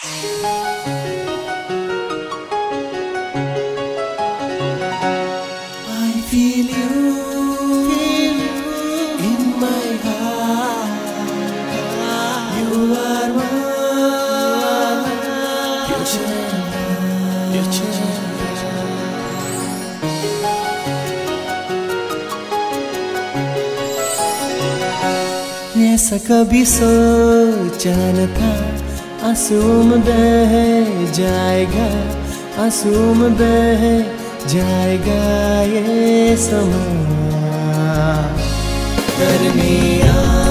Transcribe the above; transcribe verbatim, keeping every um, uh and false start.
I feel you, feel you in my heart. You are my future, future. ऐसा कभी सोचा न था, आंसू में बह जाएगा, आंसू में बह जाएगा ये समा दरमियाँ।